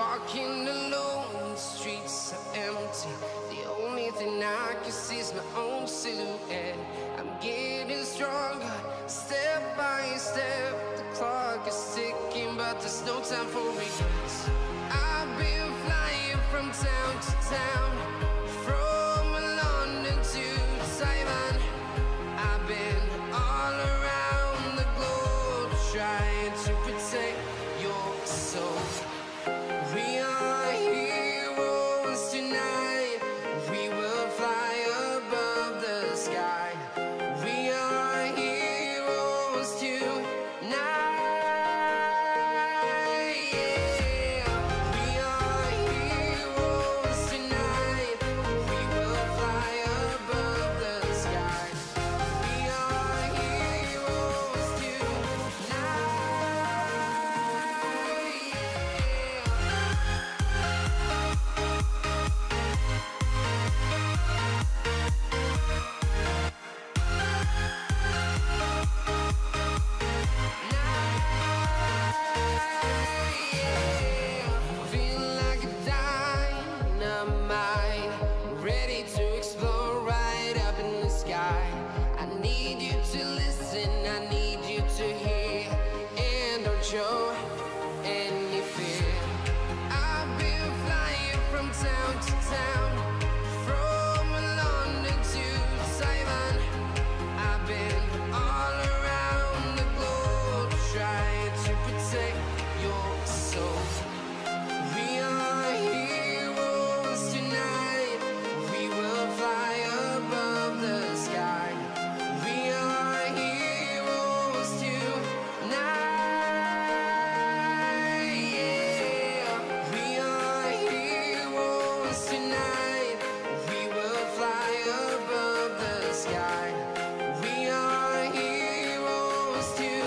Walking alone, the streets are empty. The only thing I can see is my own silhouette. I'm getting stronger, step by step. The clock is ticking, but there's no time for regrets. I've been flying from town to town, from London to Taiwan. I've been all around the globe, trying to protect your soul. We are heroes tonight. We will fly above the sky. We are heroes tonight. Yeah. We are heroes tonight. We will fly above the sky. We are heroes tonight. Feel like a dynamite, ready to explode right up in the sky. I need you to listen, I need you to hear, and don't show any fear. I've been flying from town to town, from London to Taiwan. I've been all around the globe, trying to protect your soul. We are heroes tonight. We will fly above the sky. We are heroes tonight. Yeah. We are heroes tonight. We will fly above the sky. We are heroes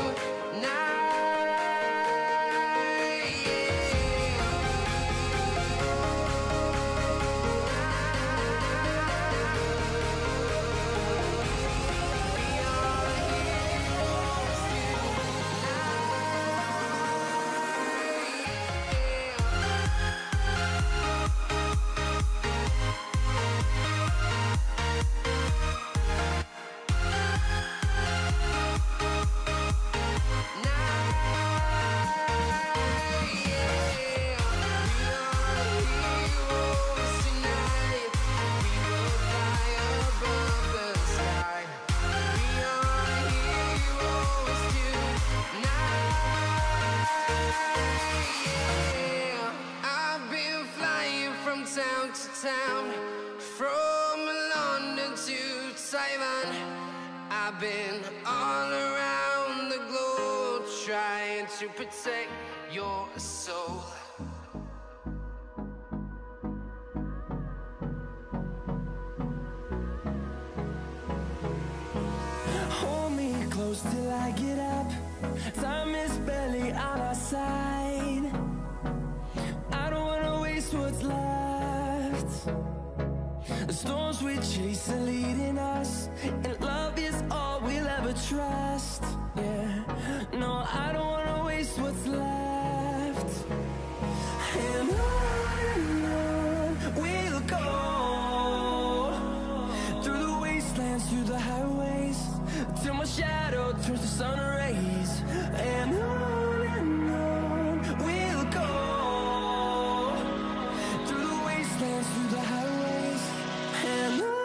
town to town, from London to Taiwan. I've been all around the globe, trying to protect your soul. Hold me close till I get up. Time is barely on our side. I don't wanna waste what's left. The storms we chase are leading us, and love is all we'll ever trust. Yeah, no, I don't wanna waste what's left. And on we'll go, through the wastelands, through the highways, till my shadow turns to sun rays. And on we'll go, through the wastelands, through the highways, and on we'll go.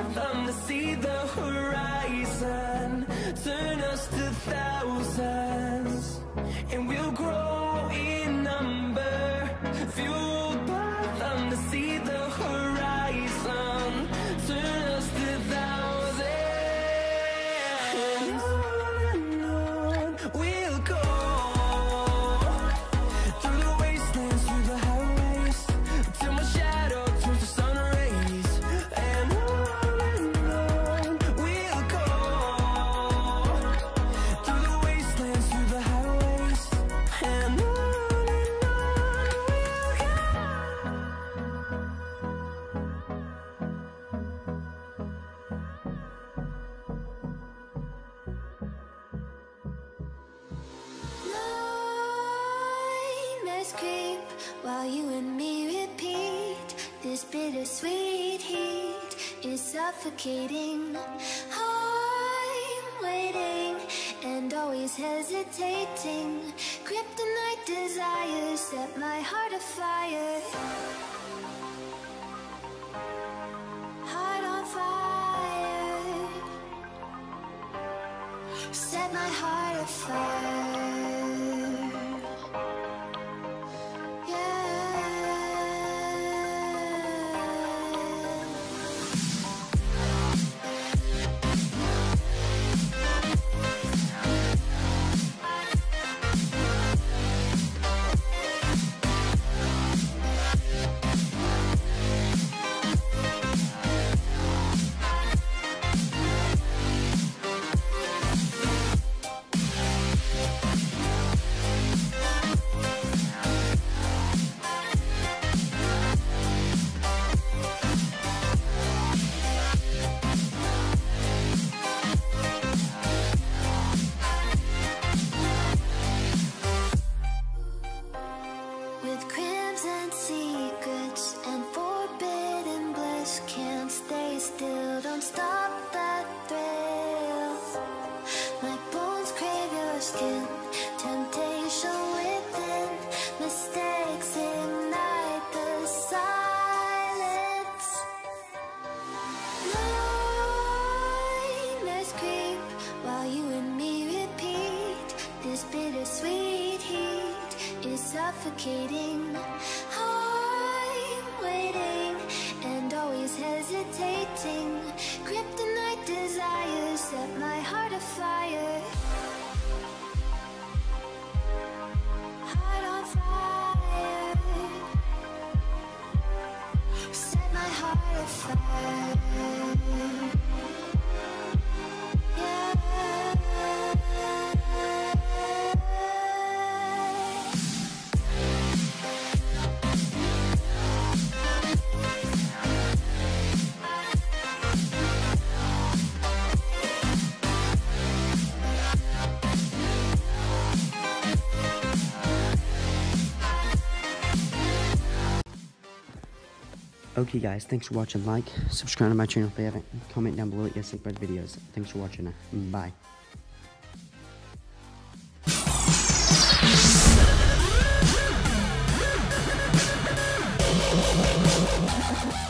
them to see the horizon. Turn us to thousands, and we'll grow in number. Fueled by them to see the horizon. Turn us to thousands, and on we'll go. Through the wastelands, through the highways, till my shadow turns to sun rays. And on we'll go. Through the wastelands, through the highways, and on we'll go. Nightmares creep while you and me repeat. This bittersweet heat is suffocating. I'm waiting and always hesitating. Kryptonite desires set my heart afire. Heart on fire. Set my heart afire. With crimson secrets and forbidden bliss, can't stay still, don't stop that thrill. My bones crave your skin, temptation within, mistakes ignite the silence. Nightmares creep while you and me repeat. This bittersweet heat is suffocating. I'm waiting and always hesitating. Kryptonite desires set my heart afire. Heart on fire. Set my heart afire. Yeah. Okay guys, thanks for watching. Like, subscribe to my channel if you haven't, comment down below your favorite videos. Thanks for watching. Bye.